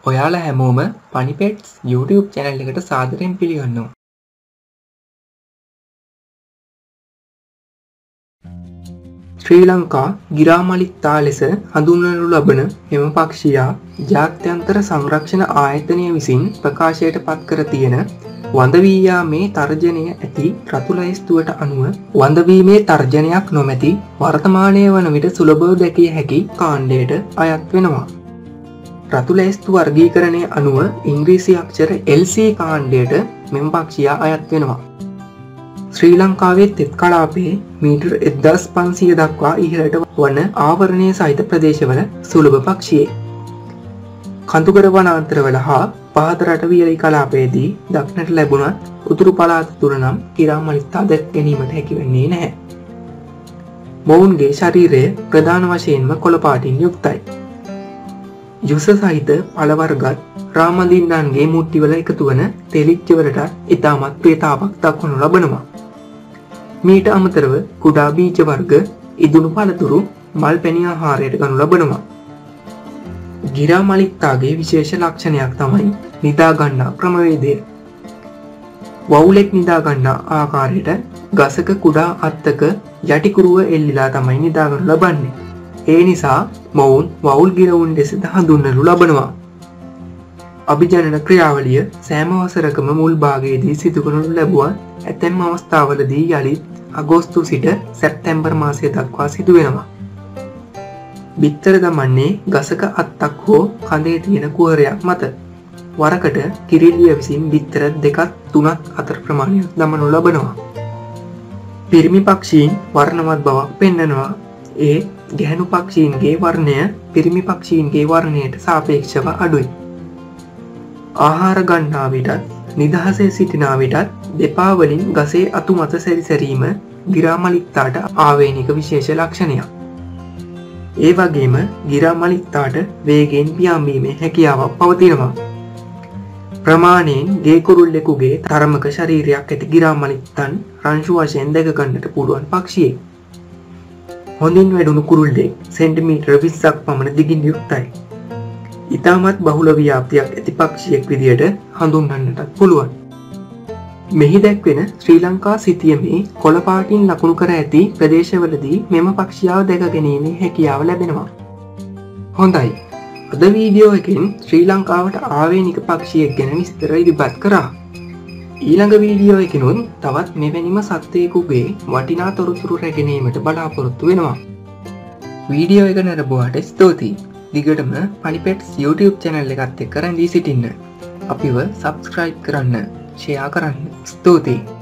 ඔයාලා හැමෝම පනිපෙට්ස් YouTube channel එකට සාදරයෙන් පිළිගන්නවා. ශ්‍රී ලංකා ගිරාමලිත්තා ලෙස හඳුන්වනු ලබන එම පක්ෂියා ජාත්‍යන්තර සංරක්ෂණ ආයතනය විසින් ප්‍රකාශයට පත් කර තියෙන වඳවීයාමේ තර්ජනය ඇති රතු ලැයිස්තුවට අනුව වඳවීමේ තර්ජනයක් නොමැති වර්තමානය වන විට සුලභව දැකිය හැකි කාණ්ඩයට අයත් වෙනවා. රතු ලැයිස්තු වර්ගීකරණය අනුව ඉංග්‍රීසි අක්ෂර LC කාණ්ඩයට මෙම පක්ෂියා අයත් වෙනවා. ශ්‍රී ලංකාවේ තෙත් කලාපයේ මීටර් 1500 දක්වා ඉහළට වන ආවරණය සහිත ප්‍රදේශවල සුලභ පක්ෂියේ. කඳුකර වනාන්තරවල හා පහත රටවියලි කලාපයේදී දක්නට ලැබුණත් උතුරු පළාත තුර නම් ගිරාමලිත්තා දැක ගැනීමට හැකි වෙන්නේ නැහැ. මොවුන්ගේ ශරීරය ප්‍රධාන වශයෙන්ම කොළ පාටින් යුක්තයි. යුස සහිත පළවර්ගත් රාමදින්නන්ගේ මුට්ටිවල එකතු වන තෙලිච්චවලට ඉතාමත් ප්‍රියතාවක් දක්වනු ලබනවා. මීට අමතරව කුඩා බීජ වර්ග ඉදුණු පළතුරු මල් පැණි ආහාරයට ගනු ලබනවා. ගිරාමලිත්තාගේ විශේෂ ලක්ෂණයක් තමයි නිදා ගන්නා ක්‍රමවේදය. වවුලෙක් නිදා ගන්නා ආකාරයට ගසක කුඩා අත්තක යටිකුරුව එල්ලිලා තමයි නිදාගනු ලබන්නේ. ඒ නිසා මොවුන් වවුල් ගිරවුන් ලෙසද හඳුන්වනු ලබනවා. අභිජනන ක්‍රියාවලිය සෑම වසරකම මුල් භාගයේදී සිදු කරනු ලැබුවත් ඇතැම් අවස්ථාවලදී යළිත් අගෝස්තු සිට සැප්තැම්බර් මාසය දක්වා සිදු වෙනවා. බිත්තර දමන්නේ ගසක අත්තක් හෝ කඳේ තියෙන කුහරයක් මත. වරකට කිරිල්ලිය විසින් බිත්තර 2-3 අතර ප්‍රමාණයක් දමනු ලබනවා. පිරිමි පක්ෂීන් වර්ණවත් බවක් පෙන්වනවා. ඒ ගැහැණු පක්ෂීන්ගේ වර්ණය පිරිමි පක්ෂීන්ගේ වර්ණයට සාපේක්ෂව අඩුයි. ආහාර ගන්නා විටත් නිදහසේ සිටිනා විටත් දෙපා වලින් ගසේ අතු මත සැරිසැරීම ගිරාමලිත්තාට ආවේනික විශේෂ ලක්ෂණයක්. ඒ වගේම ගිරාමලිත්තාට වේගයෙන් පියාඹීමේ හැකියාවක් පවතිනවා. ප්‍රමාණයෙන් ගේ කුරුල්ලෙකුගේ තරමක ශරීරයක් ඇති ගිරාමලිත්තන් රංශු වශයෙන් දැක ගන්නට පුළුවන් පක්ෂියෙක්. හොඳින් වැඩුණු කුරුල්ලෙක් සෙන්ටිමීටර 20ක් පමණ දිගින් යුක්තයි. ඉතාමත් බහුල ව්‍යාප්තියක් ඇති පක්ෂියෙක් විදියට හඳුන්වන්නටත් පුළුවන්. මෙහි දැක්වෙන ශ්‍රී ලංකා සිතියමේ කොළ පාටින් ලකුණු කර ඇති ප්‍රදේශවලදී මෙම පක්ෂියාව දැක ගැනීමේ හැකියාව ලැබෙනවා. හොඳයි. අද වීඩියෝ එකෙන් ශ්‍රී ලංකාවට ආවේනික පක්ෂියෙක් ගැන විස්තර ඉදිරිපත් කරා. ඊළඟ වීඩියෝ එකෙනුත් තවත් මෙවැනිම සත්වයෙකුගේ වටිනා තොරතුරු රැගෙන ඒමට බලාපොරොත්තු වෙනවා. වීඩියෝ එක නරඹුවාට ස්තුතියි. දිගටම පනිපෙට්ස් YouTube channel එකත් එක්ක රැඳී සිටින්න. අපිව subscribe කරන්න, share කරන්න. ස්තුතියි.